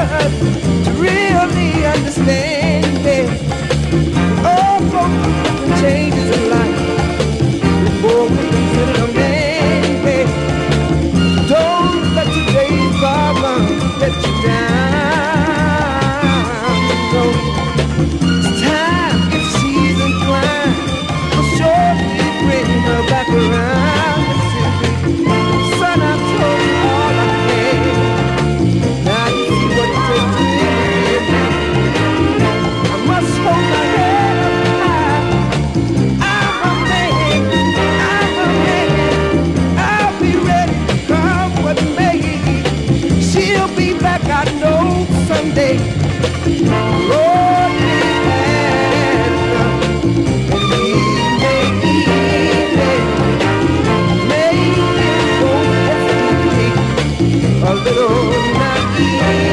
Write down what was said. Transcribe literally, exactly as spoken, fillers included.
to really understand me. Oh, folks, different changes in life before we consider a man, baby. Don't let today's problem let you down. No, it's time, if she's inclined, we'll surely bring her back around. Son, I've told you all I can. Now you see what it takes to live. I must hold my head up high. I'm a man, I'm a man. I'll be ready to come what may. She'll be back, I know, someday. Lord, be answer. And he may be a little naive.